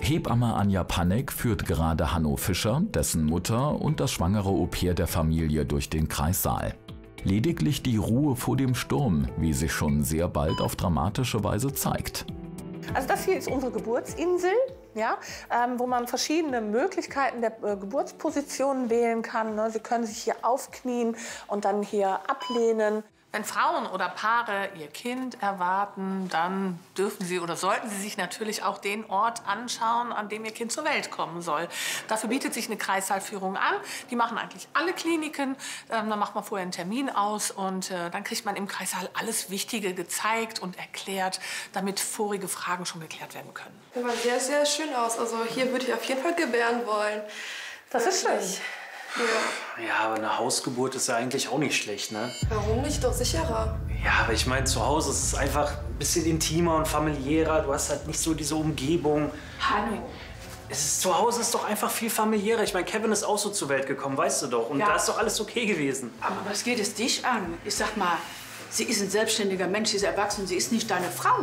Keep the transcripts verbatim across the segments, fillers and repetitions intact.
Hebamme Anja Panek führt gerade Hanno Fischer, dessen Mutter und das schwangere Au-pair der Familie durch den Kreissaal. Lediglich die Ruhe vor dem Sturm, wie sich schon sehr bald auf dramatische Weise zeigt. Also das hier ist unsere Geburtsinsel, ja, ähm, wo man verschiedene Möglichkeiten der äh, Geburtspositionen wählen kann. Ne? Sie können sich hier aufknien und dann hier ablehnen. Wenn Frauen oder Paare ihr Kind erwarten, dann dürfen sie oder sollten sie sich natürlich auch den Ort anschauen, an dem ihr Kind zur Welt kommen soll. Dafür bietet sich eine Kreissaalführung an. Die machen eigentlich alle Kliniken. Ähm, dann macht man vorher einen Termin aus und äh, dann kriegt man im Kreissaal alles Wichtige gezeigt und erklärt, damit vorige Fragen schon geklärt werden können. Das sah sehr, sehr schön aus. Also hier würde ich auf jeden Fall gebären wollen. Das ist schön. Ja. Ja, aber eine Hausgeburt ist ja eigentlich auch nicht schlecht, ne? Warum nicht? Doch sicherer. Ja, aber ich meine, zu Hause ist es einfach ein bisschen intimer und familiärer. Du hast halt nicht so diese Umgebung. Hanno. Es ist, zu Hause ist doch einfach viel familiärer. Ich meine, Kevin ist auch so zur Welt gekommen, weißt du doch. Und Ja. da ist doch alles okay gewesen. Aber was geht es dich an? Ich sag mal, sie ist ein selbstständiger Mensch, sie ist erwachsen, sie ist nicht deine Frau.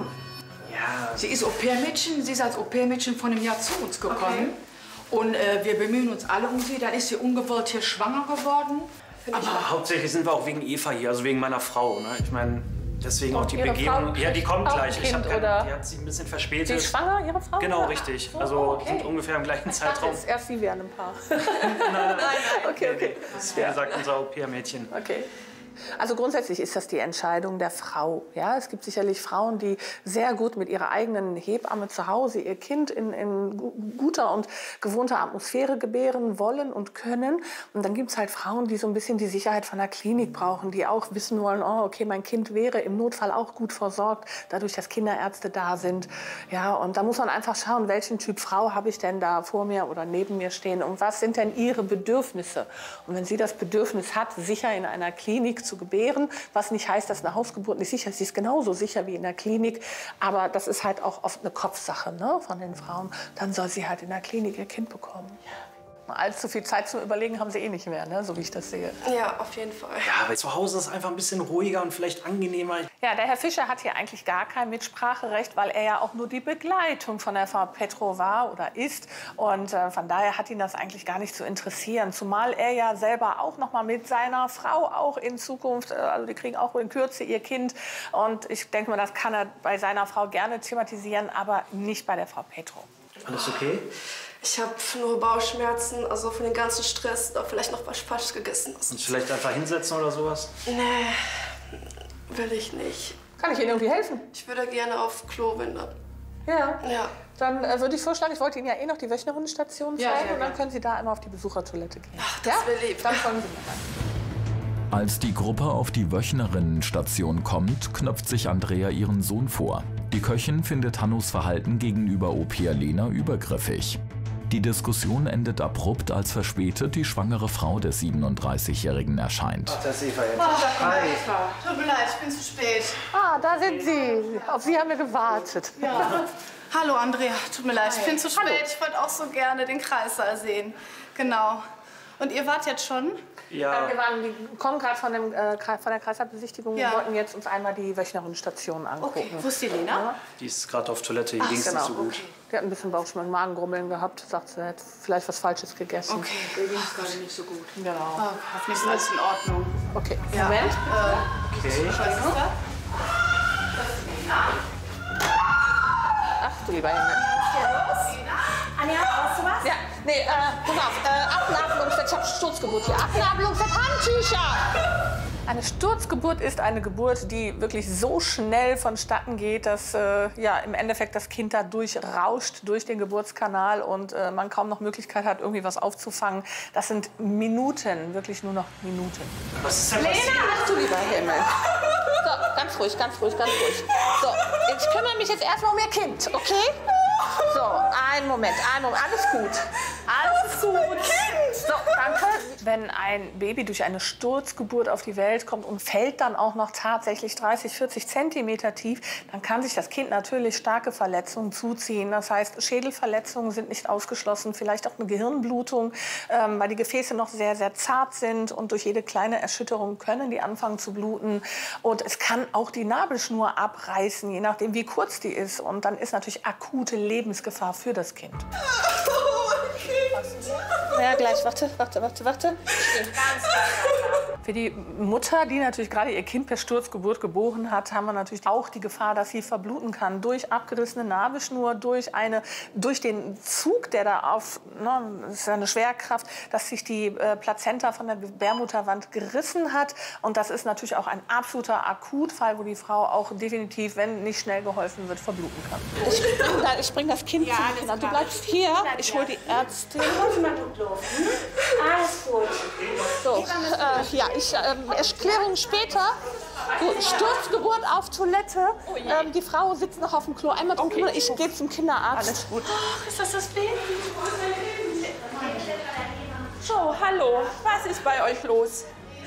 Ja. Sie ist Au-pair-Mädchen, sie ist als Au-pair-Mädchen von einem Jahr zu uns gekommen. Okay. Und äh, wir bemühen uns alle um sie. Dann ist sie ungewollt hier schwanger geworden. Aber hauptsächlich sind wir auch wegen Eva hier, also wegen meiner Frau. Ne? Ich meine, deswegen auch die Ihre Begehung. Frau Ja, die kommt auch gleich. Kind, Ich hab keine, oder? Die hat sich ein bisschen Sie verspätet. ist schwanger, Ihre Frau? Genau, oder? richtig. So, Also okay. sind ungefähr im gleichen Ich dachte Zeitraum. jetzt erst Sie wären ein Paar. Nein, nein, nein. Okay, okay. Das ist, wie gesagt, unser Au-pair-Mädchen. Okay. Also grundsätzlich ist das die Entscheidung der Frau. Ja, es gibt sicherlich Frauen, die sehr gut mit ihrer eigenen Hebamme zu Hause ihr Kind in, in guter und gewohnter Atmosphäre gebären wollen und können. Und dann gibt es halt Frauen, die so ein bisschen die Sicherheit von der Klinik brauchen, die auch wissen wollen, oh, okay, mein Kind wäre im Notfall auch gut versorgt, dadurch, dass Kinderärzte da sind. Ja, und da muss man einfach schauen, welchen Typ Frau habe ich denn da vor mir oder neben mir stehen und was sind denn ihre Bedürfnisse. Und wenn sie das Bedürfnis hat, sicher in einer Klinik zu gebären, was nicht heißt, dass eine Hausgeburt nicht sicher ist. Sie ist genauso sicher wie in der Klinik, aber das ist halt auch oft eine Kopfsache, ne, von den Frauen. Dann soll sie halt in der Klinik ihr Kind bekommen. Allzu viel Zeit zum Überlegen haben sie eh nicht mehr, ne, so wie ich das sehe. Ja, auf jeden Fall. Ja, aber zu Hause ist es einfach ein bisschen ruhiger und vielleicht angenehmer. Ja, der Herr Fischer hat hier eigentlich gar kein Mitspracherecht, weil er ja auch nur die Begleitung von der Frau Petro war oder ist. Und äh, von daher hat ihn das eigentlich gar nicht zu interessieren. Zumal er ja selber auch noch mal mit seiner Frau auch in Zukunft, äh, also die kriegen auch in Kürze ihr Kind. Und ich denke mal, das kann er bei seiner Frau gerne thematisieren, aber nicht bei der Frau Petro. Alles okay? Ich habe nur Bauchschmerzen, also von dem ganzen Stress, da vielleicht noch was falsch gegessen. Und vielleicht einfach hinsetzen oder sowas? Nee, will ich nicht. Kann ich Ihnen irgendwie helfen? Ich würde gerne auf Klo, wenn da. Ja. Ja. Dann äh, würde ich vorschlagen, ich wollte Ihnen ja eh noch die Wöchnerinnenstation zeigen. Ja, sehr und dann gerne. können Sie da einmal auf die Besuchertoilette gehen. Ach, das ja? wäre lieb. Dann folgen Sie mir dann. Als die Gruppe auf die Wöchnerinnenstation kommt, knöpft sich Andrea ihren Sohn vor. Die Köchin findet Hannos Verhalten gegenüber Au-pair Lena übergriffig. Die Diskussion endet abrupt, als verspätet die schwangere Frau des siebenunddreißigjährigen erscheint. Ach, das ist Eva jetzt. Hi. Tut mir leid, ich bin zu spät. Ah, da sind Sie. Auf Sie haben wir gewartet. Ja. Hallo Andrea, tut mir leid, ich bin zu spät. Hallo. Ich wollte auch so gerne den Kreissaal sehen. Genau. Und ihr wart jetzt schon? Ja. Wir waren, wir kommen gerade von, dem, äh, von der Kreissaalbesichtigung. Ja. Wir wollten jetzt uns einmal die Wöchnerinnenstation angucken. Okay, wo ist die Lena? Ja, Die ist gerade auf Toilette, ihr ging es genau. nicht so gut. Die hat ein bisschen Bauchschmerzen, Magengrummeln gehabt. Sagt, sie hätte vielleicht was Falsches gegessen. Okay. Mir ging es gerade nicht so gut. Genau. Oh, hoffentlich ist alles in Ordnung. Okay, Ja. Moment. Äh, Okay. Schwester? Ach du lieber Himmel. Anja, brauchst du was? Ja, nee, äh, pass auf, äh, Abnabelungsset, ich hab Sturzgeburt hier. Abnabelungsset, Handtücher! Eine Sturzgeburt ist eine Geburt, die wirklich so schnell vonstatten geht, dass äh, ja, im Endeffekt das Kind da durchrauscht durch den Geburtskanal und äh, man kaum noch Möglichkeit hat, irgendwie was aufzufangen. Das sind Minuten, wirklich nur noch Minuten. Was ist denn passiert? Ach du lieber Himmel. So, ganz ruhig, ganz ruhig, ganz ruhig. So, ich kümmere mich jetzt erstmal um Ihr Kind, okay? So, einen Moment, einen Moment. Alles gut. Alles ist gut. Kind! So, danke. Wenn ein Baby durch eine Sturzgeburt auf die Welt kommt und fällt dann auch noch tatsächlich dreißig, vierzig Zentimeter tief, dann kann sich das Kind natürlich starke Verletzungen zuziehen. Das heißt, Schädelverletzungen sind nicht ausgeschlossen, vielleicht auch eine Gehirnblutung, ähm, weil die Gefäße noch sehr, sehr zart sind und durch jede kleine Erschütterung können die anfangen zu bluten. Und es kann auch die Nabelschnur abreißen, je nachdem, wie kurz die ist. Und dann ist natürlich akute Lebensgefahr für das Kind. Ja, gleich. Warte, warte, warte, warte. Für die Mutter, die natürlich gerade ihr Kind per Sturzgeburt geboren hat, haben wir natürlich auch die Gefahr, dass sie verbluten kann durch abgerissene Nabelschnur, durch, eine, durch den Zug, der da auf, ne, das ist ja eine Schwerkraft, dass sich die äh, Plazenta von der Gebärmutterwand gerissen hat. Und das ist natürlich auch ein absoluter Akutfall, wo die Frau auch definitiv, wenn nicht schnell geholfen wird, verbluten kann. Ich bring, da, ich bring das Kind Ja, zu alles Kindern. Du klar. bleibst hier. Ich hole die Ärztin. Alles gut. So, äh, ja, ich, ähm, Erklärung später. Du, Sturzgeburt auf Toilette. Ähm, die Frau sitzt noch auf dem Klo. Einmal drum kümmern. Ich gehe zum Kinderarzt. Alles gut. Ach, ist das das Baby? So, hallo. Was ist bei euch los?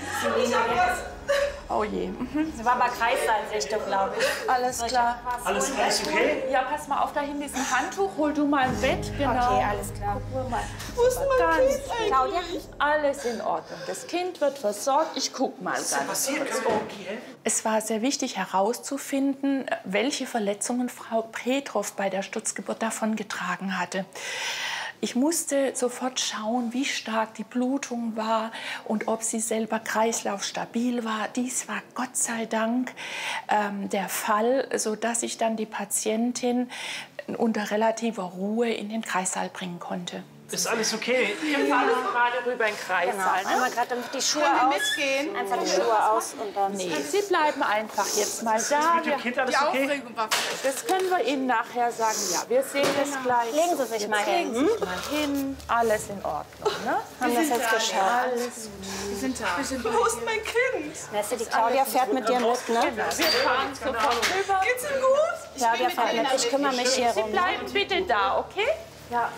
Oh je. Mhm. Sie war bei Kreiseinrichtung, glaube ich. Alles klar. Alles, alles okay? Ja, pass mal auf, da hinten ist ein Handtuch. Hol du mal ein Bett. Genau. Okay, alles klar. Wo ist mein Kind? Claudia? Alles in Ordnung. Das Kind wird versorgt. Ich guck mal. Was ist passiert? Können wir irgendwie helfen? Es war sehr wichtig herauszufinden, welche Verletzungen Frau Petrov bei der Sturzgeburt davongetragen hatte. Ich musste sofort schauen, wie stark die Blutung war und ob sie selber kreislaufstabil war. Dies war Gott sei Dank ähm, der Fall, sodass ich dann die Patientin unter relativer Ruhe in den Kreissaal bringen konnte. Ist alles okay? Wir fahren gerade rüber in den Kreissaal. Genau. Einmal gerade die Schuhe Können wir aus. mitgehen? Einfach die Schuhe aus und dann. Nee, Sie bleiben einfach jetzt mal da. Mit dem Kind alles okay? Das können wir Ihnen nachher sagen. Ja, wir sehen es gleich. Legen Sie sich mal hin. Legen Sie sich mal hin. Alles in Ordnung, ne? Haben das jetzt geschafft. Alles. Wir sind da. Wir sind Wo ist mein Kind? Weißt du, die Claudia fährt mit dir mit, ne? Wir fahren sofort rüber. Geht's Ihnen gut? Claudia fährt mit. Ich kümmere mich hier Sie rum. bleiben bitte da, okay? Ja.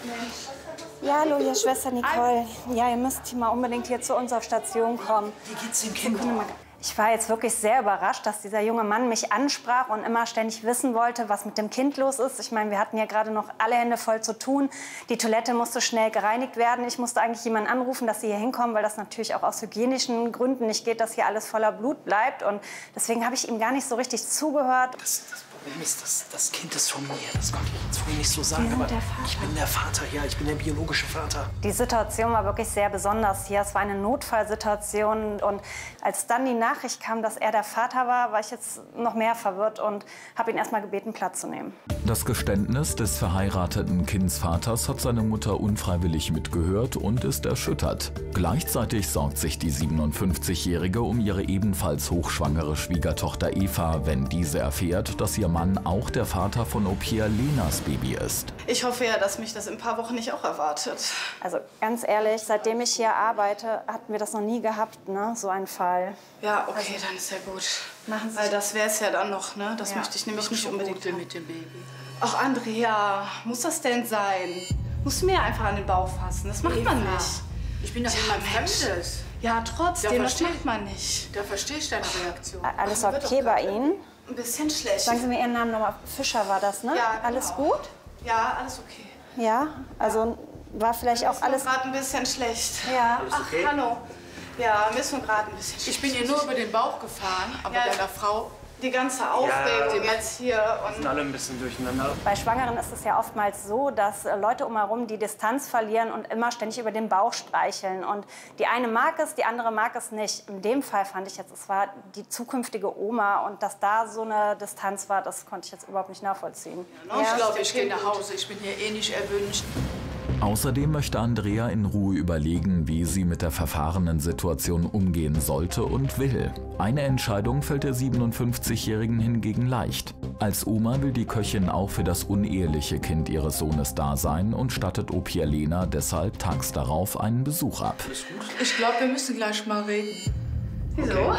Ja, hallo, hier Schwester Nicole. Ja, ihr müsst hier mal unbedingt hier zu unserer Station kommen. Wie geht's dem Kind? Ich war jetzt wirklich sehr überrascht, dass dieser junge Mann mich ansprach und immer ständig wissen wollte, was mit dem Kind los ist. Ich meine, wir hatten ja gerade noch alle Hände voll zu tun. Die Toilette musste schnell gereinigt werden. Ich musste eigentlich jemanden anrufen, dass sie hier hinkommen, weil das natürlich auch aus hygienischen Gründen nicht geht, dass hier alles voller Blut bleibt. Und deswegen habe ich ihm gar nicht so richtig zugehört. Das, das Problem ist, das, das Kind ist von mir. Das konnte ich jetzt vorhin nicht so sagen. Aber ich bin der Vater, ja. Ich bin der biologische Vater. Die Situation war wirklich sehr besonders hier. Es war eine Notfallsituation. Und als dann die Nachricht kam, dass er der Vater war, war ich jetzt noch mehr verwirrt und habe ihn erst mal gebeten, Platz zu nehmen. Das Geständnis des verheirateten Kindsvaters hat seine Mutter unfreiwillig mitgehört und ist erschüttert. Gleichzeitig sorgt sich die siebenundfünfzigjährige um ihre ebenfalls hochschwangere Schwiegertochter Eva, wenn diese erfährt, dass ihr Mann auch der Vater von Au pair Lenas Baby ist. Ich hoffe ja, dass mich das in ein paar Wochen nicht auch erwartet. Also ganz ehrlich, seitdem ich hier arbeite, hatten wir das noch nie gehabt, ne? So ein Fall. Ja, okay, dann ist ja gut. Machen Sie Weil das wäre es ja dann noch, ne? Das möchte ich nämlich nicht unbedingt haben. mit dem Baby. Ach, Andrea, muss das denn sein? Musst du mir einfach an den Bauch fassen? Das macht man nicht. Ich bin doch jemand Fremdes. Ja, trotzdem, Ja, das verstehe. macht man nicht. Da verstehe ich deine Reaktion. Alles okay bei Ihnen? Ein bisschen schlecht. Sagen Sie mir Ihren Namen nochmal. Fischer war das, ne? Ja, genau. Alles gut? Ja, alles okay. Ja, also war vielleicht auch alles... gerade ein bisschen schlecht. Ja. Ach, hallo. Ja, mir ist nur gerade ein bisschen schlecht. Ich bin hier nur über den Bauch gefahren, aber Ja. deiner Frau... Die ganze Aufregung jetzt hier. Wir Und sind alle ein bisschen durcheinander. Bei Schwangeren ist es ja oftmals so, dass äh, Leute umherum die Distanz verlieren und immer ständig über den Bauch streicheln. Und die eine mag es, die andere mag es nicht. In dem Fall fand ich jetzt, es war die zukünftige Oma. Und dass da so eine Distanz war, das konnte ich jetzt überhaupt nicht nachvollziehen. Ich glaube, ich gehe nach Hause. Ich bin hier eh nicht erwünscht. Außerdem möchte Andrea in Ruhe überlegen, wie sie mit der verfahrenen Situation umgehen sollte und will. Eine Entscheidung fällt der siebenundfünfzigjährigen hingegen leicht. Als Oma will die Köchin auch für das uneheliche Kind ihres Sohnes da sein und stattet Au pair Lena deshalb tags darauf einen Besuch ab. Ich glaube, wir müssen gleich mal reden. wieso?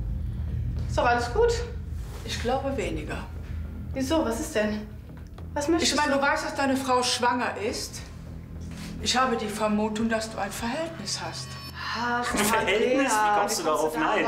Ist doch alles gut. Ich glaube weniger. Wieso? Was ist denn? Was möchtest Ich meine, du weißt, dass deine Frau schwanger ist. Ich habe die Vermutung, dass du ein Verhältnis hast. Ach, Ein Verhältnis? Wie kommst du darauf? Nein.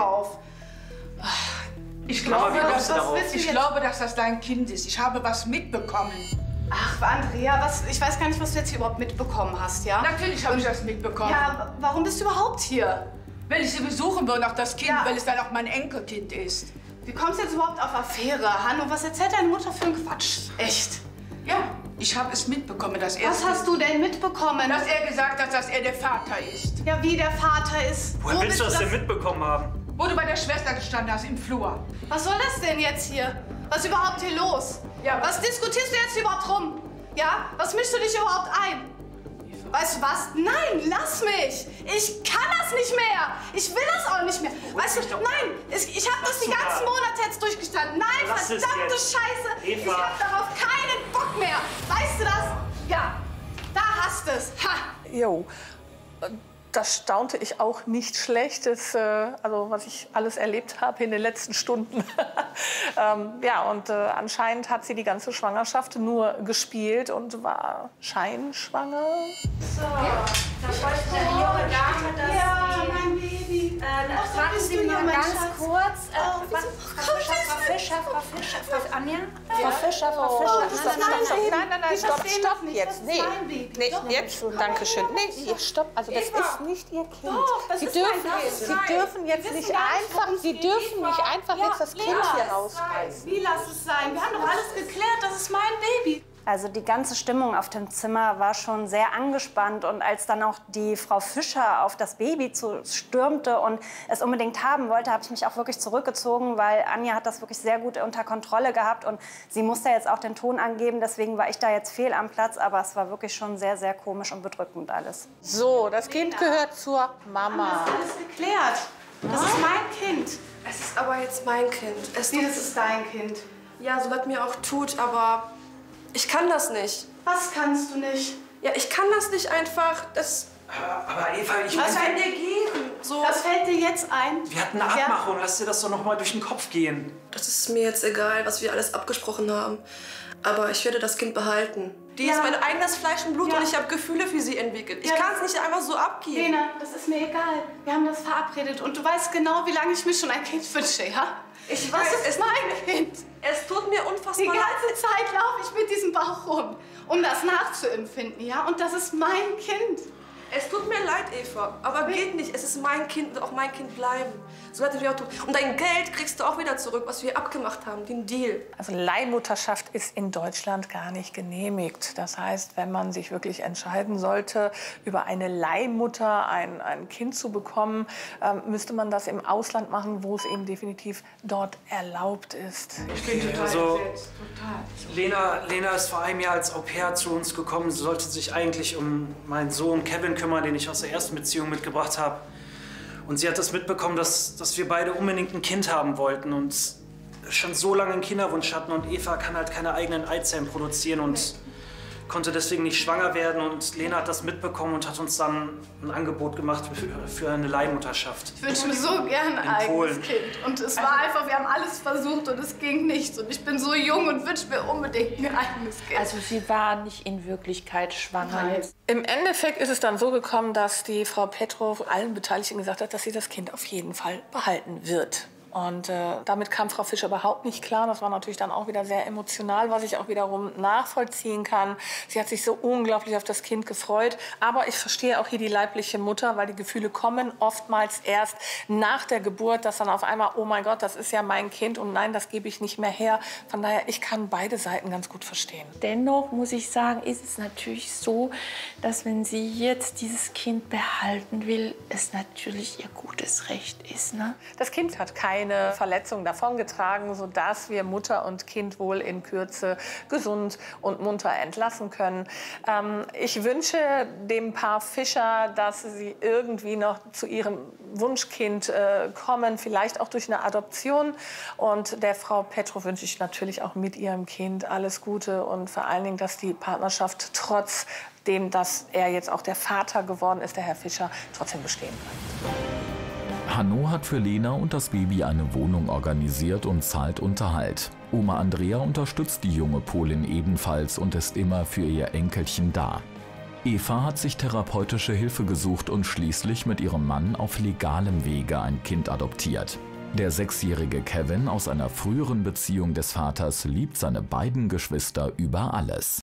Ich glaube, Mama, dass, was das, willst du ich jetzt? glaube, dass das dein Kind ist. Ich habe was mitbekommen. Ach, Andrea, was, ich weiß gar nicht, was du jetzt hier überhaupt mitbekommen hast, ja? Natürlich habe ich das mitbekommen. Ja, warum bist du überhaupt hier? Weil ich sie besuchen will, auch das Kind, Ja. weil es dann auch mein Enkelkind ist. Wie kommst du jetzt überhaupt auf Affäre? Hanno, was erzählt deine Mutter für einen Quatsch? Echt? Ja, ich habe es mitbekommen, dass er... Was hast du denn mitbekommen? Dass er gesagt hat, dass er der Vater ist. Ja, wie der Vater ist. Woher Wo willst du bist das denn mitbekommen haben? Wo du bei der Schwester gestanden hast, im Flur. Was soll das denn jetzt hier? Was ist überhaupt hier los? Ja, was diskutierst du jetzt überhaupt rum? Ja? Was mischst du dich überhaupt ein? Weißt du was? Nein, lass mich! Ich kann das nicht mehr! Ich will das auch nicht mehr! Weißt du, nein! Ich, ich habe das die ganzen Monate jetzt durchgestanden. Nein, Lass es verdammte jetzt. Scheiße! Eva. Ich hab darauf keinen Bock mehr! Weißt du das? Ja, da hast es! Ha! Jo, das staunte ich auch nicht schlecht, das, äh, also was ich alles erlebt habe in den letzten Stunden. ähm, ja, und äh, anscheinend hat sie die ganze Schwangerschaft nur gespielt und war scheinschwanger. So, da wollte die junge Dame, dass Ja, die... mein Baby. Äh, Ach, fragen bist Sie du mir hier, mal mein ganz Schatz? kurz, äh, Oh, was, wieso Frau Fischer, Frau Fischer, Frau Fischer, Frau Anja? Frau Fischer, Frau Fischer. Oh, stopp, stopp, stopp. Nein, nein, nein, Die stopp, verstehen stopp das nicht. jetzt. Das ist Nee, mein Baby. nee, Doch. jetzt, danke schön. Nee, ihr stopp, also das Eva. ist nicht ihr Kind. Doch, das Sie ist dürfen, mein Kind. Sie Nein. dürfen jetzt Wir nicht wissen gar nicht, einfach, worum es Sie geht. dürfen Eva. nicht einfach Ja, jetzt das Kind lass hier es rausreißen. sein. Wie lass es sein? Wir haben doch alles geklärt. Das ist mein Baby. Also die ganze Stimmung auf dem Zimmer war schon sehr angespannt und als dann auch die Frau Fischer auf das Baby zu stürmte und es unbedingt haben wollte, habe ich mich auch wirklich zurückgezogen, weil Anja hat das wirklich sehr gut unter Kontrolle gehabt und sie musste jetzt auch den Ton angeben, deswegen war ich da jetzt fehl am Platz, aber es war wirklich schon sehr, sehr komisch und bedrückend alles. So, das Kind gehört zur Mama. Das ist alles geklärt. Das ist mein Kind. Es ist aber jetzt mein Kind. Es Wie, tut, das ist dein Kind. ja, so was mir auch tut, aber ich kann das nicht. Was kannst du nicht? Ja, ich kann das nicht einfach. Das, Aber Eva, ich Was meine, fällt dir gehen? so, Das fällt dir jetzt ein? wir hatten eine Ja. Abmachung. Lass dir das doch noch mal durch den Kopf gehen. das ist mir jetzt egal, was wir alles abgesprochen haben. Aber ich werde das Kind behalten. Die Ja. ist mein eigenes Fleisch und Blut Ja. und ich habe Gefühle für sie entwickelt. Ich Ja, kann das- es nicht einfach so abgeben. Lena, das ist mir egal. Wir haben das verabredet und du weißt genau, wie lange ich mir schon ein Kind wünsche, ja? Ich Das weiß, ist es, mein Kind. es tut mir Die unfassbar leid. ganze Zeit laufe ich mit diesem Bauch rum, um das nachzuempfinden, ja? Und das ist mein Kind. Es tut mir leid, Eva, aber geht nicht. Es ist mein Kind und auch mein Kind bleiben. So hätten wir auch tun. Und dein Geld kriegst du auch wieder zurück, was wir abgemacht haben, den Deal. Also Leihmutterschaft ist in Deutschland gar nicht genehmigt. Das heißt, wenn man sich wirklich entscheiden sollte, über eine Leihmutter ein, ein Kind zu bekommen, ähm, müsste man das im Ausland machen, wo es eben definitiv dort erlaubt ist. Ich bin total also- entsetzt, total. Lena, Lena ist vor einem Jahr als Au pair zu uns gekommen. Sie sollte sich eigentlich um meinen Sohn Kevin kümmern, den ich aus der ersten Beziehung mitgebracht habe. Und sie hat das mitbekommen, dass, dass wir beide unbedingt ein Kind haben wollten und schon so lange einen Kinderwunsch hatten. Und Eva kann halt keine eigenen Eizellen produzieren und konnte deswegen nicht schwanger werden. Und Lena hat das mitbekommen und hat uns dann ein Angebot gemacht für, für eine Leihmutterschaft. Ich wünsche mir so gern ein eigenes Polen. Kind. Und es war einfach, wir haben alles versucht und es ging nicht. Und ich bin so jung und wünsche mir unbedingt ein eigenes Kind. Also sie war nicht in Wirklichkeit schwanger. Nein. Im Endeffekt ist es dann so gekommen, dass die Frau Petrov allen Beteiligten gesagt hat, dass sie das Kind auf jeden Fall behalten wird. Und äh, damit kam Frau Fischer überhaupt nicht klar. Das war natürlich dann auch wieder sehr emotional, was ich auch wiederum nachvollziehen kann. Sie hat sich so unglaublich auf das Kind gefreut. Aber ich verstehe auch hier die leibliche Mutter, weil die Gefühle kommen oftmals erst nach der Geburt, dass dann auf einmal, oh mein Gott, das ist ja mein Kind und nein, das gebe ich nicht mehr her. Von daher, ich kann beide Seiten ganz gut verstehen. Dennoch muss ich sagen, ist es natürlich so, dass wenn sie jetzt dieses Kind behalten will, es natürlich ihr gutes Recht ist. Ne? Das Kind hat keine Verletzung davongetragen, sodass wir Mutter und Kind wohl in Kürze gesund und munter entlassen können. Ähm, ich wünsche dem Paar Fischer, dass sie irgendwie noch zu ihrem Wunschkind äh, kommen, vielleicht auch durch eine Adoption. Und der Frau Petrov wünsche ich natürlich auch mit ihrem Kind alles Gute und vor allen Dingen, dass die Partnerschaft trotz dem, dass er jetzt auch der Vater geworden ist, der Herr Fischer, trotzdem bestehen bleibt. Hanno hat für Lena und das Baby eine Wohnung organisiert und zahlt Unterhalt. Oma Andrea unterstützt die junge Polin ebenfalls und ist immer für ihr Enkelchen da. Eva hat sich therapeutische Hilfe gesucht und schließlich mit ihrem Mann auf legalem Wege ein Kind adoptiert. Der sechsjährige Kevin aus einer früheren Beziehung des Vaters liebt seine beiden Geschwister über alles.